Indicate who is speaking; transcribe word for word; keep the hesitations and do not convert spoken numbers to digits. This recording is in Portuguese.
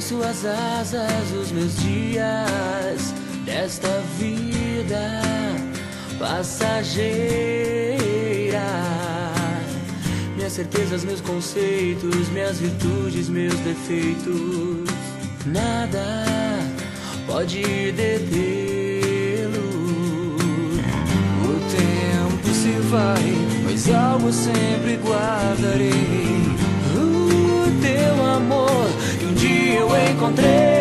Speaker 1: suas asas os meus dias desta vida passageira. Minhas certezas, meus conceitos, minhas virtudes, meus defeitos, nada pode detê-lo. O tempo se vai, mas algo sempre guardarei. O teu amor que um dia eu encontrei.